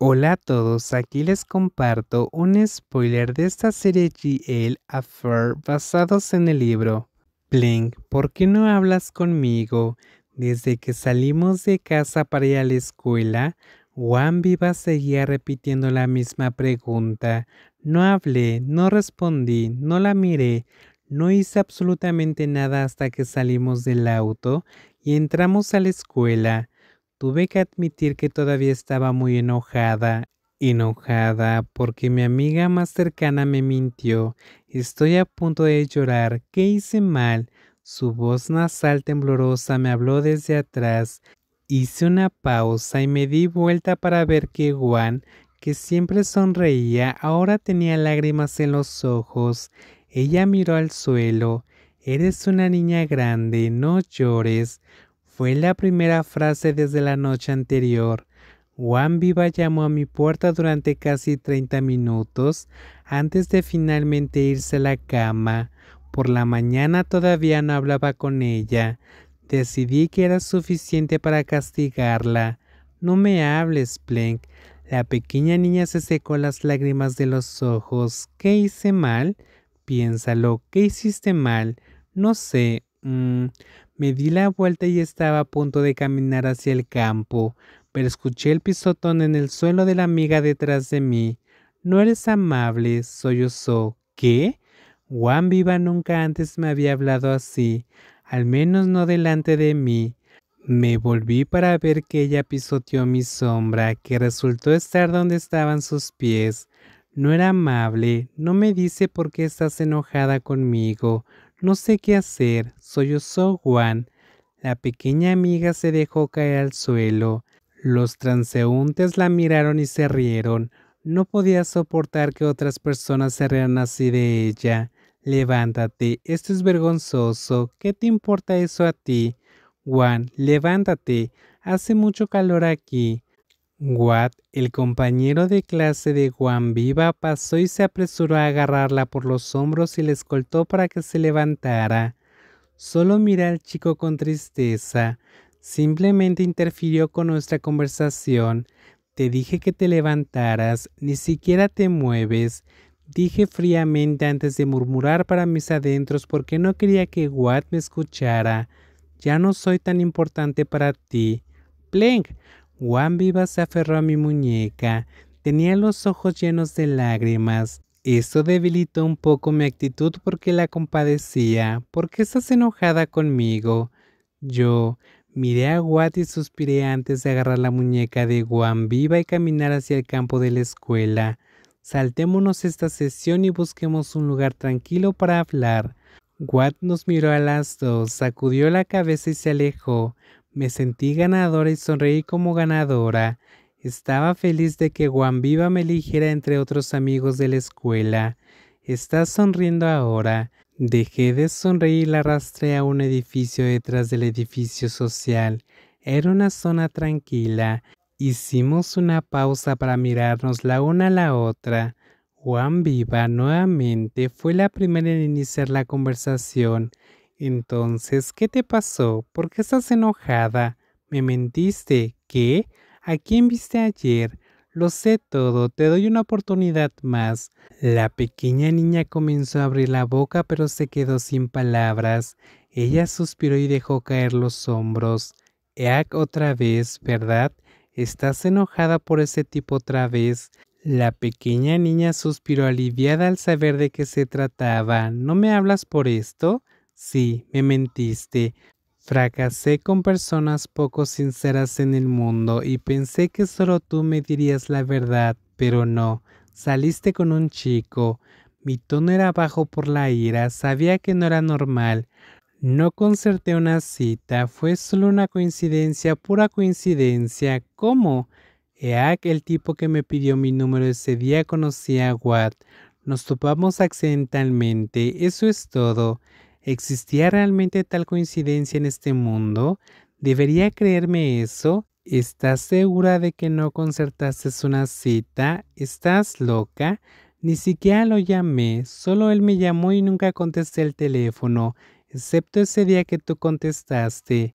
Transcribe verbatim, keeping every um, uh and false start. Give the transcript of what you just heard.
Hola a todos, aquí les comparto un spoiler de esta serie G L Affair basados en el libro Blink, ¿por qué no hablas conmigo? Desde que salimos de casa para ir a la escuela, Juan Viva seguía repitiendo la misma pregunta. No hablé, no respondí, no la miré, no hice absolutamente nada hasta que salimos del auto y entramos a la escuela. Tuve que admitir que todavía estaba muy enojada, enojada porque mi amiga más cercana me mintió. Estoy a punto de llorar. ¿Qué hice mal? Su voz nasal temblorosa me habló desde atrás. Hice una pausa y me di vuelta para ver que Juan, que siempre sonreía, ahora tenía lágrimas en los ojos. Ella miró al suelo. Eres una niña grande, no llores. Fue la primera frase desde la noche anterior. Juan Viva llamó a mi puerta durante casi treinta minutos antes de finalmente irse a la cama. Por la mañana todavía no hablaba con ella. Decidí que era suficiente para castigarla. No me hables, Plank. La pequeña niña se secó las lágrimas de los ojos. ¿Qué hice mal? Piénsalo, ¿qué hiciste mal? No sé. Mmm... Me di la vuelta y estaba a punto de caminar hacia el campo, pero escuché el pisotón en el suelo de la amiga detrás de mí. No eres amable, sollozó. ¿Qué? Juan Viva nunca antes me había hablado así, al menos no delante de mí. Me volví para ver que ella pisoteó mi sombra, que resultó estar donde estaban sus pies. No era amable, no me dice por qué estás enojada conmigo. No sé qué hacer, sollozó Juan. La pequeña amiga se dejó caer al suelo. Los transeúntes la miraron y se rieron. No podía soportar que otras personas se rieran así de ella. Levántate, esto es vergonzoso. ¿Qué te importa eso a ti? Juan, levántate. Hace mucho calor aquí. Watt, el compañero de clase de Juan Viva, pasó y se apresuró a agarrarla por los hombros y la escoltó para que se levantara. Solo miré al chico con tristeza. Simplemente interfirió con nuestra conversación. Te dije que te levantaras, ni siquiera te mueves. Dije fríamente antes de murmurar para mis adentros porque no quería que Watt me escuchara. Ya no soy tan importante para ti. Plank. Juan Viva se aferró a mi muñeca. Tenía los ojos llenos de lágrimas. Esto debilitó un poco mi actitud porque la compadecía. ¿Por qué estás enojada conmigo? Yo miré a Watt y suspiré antes de agarrar la muñeca de Juan Viva y caminar hacia el campo de la escuela. Saltémonos esta sesión y busquemos un lugar tranquilo para hablar. Watt nos miró a las dos, sacudió la cabeza y se alejó. Me sentí ganadora y sonreí como ganadora. Estaba feliz de que Juan Viva me eligiera entre otros amigos de la escuela. ¿Estás sonriendo ahora? Dejé de sonreír y la arrastré a un edificio detrás del edificio social. Era una zona tranquila. Hicimos una pausa para mirarnos la una a la otra. Juan Viva nuevamente fue la primera en iniciar la conversación. Entonces, ¿qué te pasó? ¿Por qué estás enojada? ¿Me mentiste? ¿Qué? ¿A quién viste ayer? Lo sé todo, te doy una oportunidad más. La pequeña niña comenzó a abrir la boca, pero se quedó sin palabras. Ella suspiró y dejó caer los hombros. Eak otra vez, ¿verdad? ¿Estás enojada por ese tipo otra vez? La pequeña niña suspiró aliviada al saber de qué se trataba. ¿No me hablas por esto? Sí, me mentiste. Fracasé con personas poco sinceras en el mundo y pensé que solo tú me dirías la verdad, pero no. Saliste con un chico. Mi tono era bajo por la ira, sabía que no era normal. No concerté una cita, fue solo una coincidencia, pura coincidencia. ¿Cómo? Eak, el tipo que me pidió mi número ese día, conocía a Watt. Nos topamos accidentalmente, eso es todo. ¿Existía realmente tal coincidencia en este mundo? ¿Debería creerme eso? ¿Estás segura de que no concertaste una cita? ¿Estás loca? Ni siquiera lo llamé, solo él me llamó y nunca contesté el teléfono, excepto ese día que tú contestaste.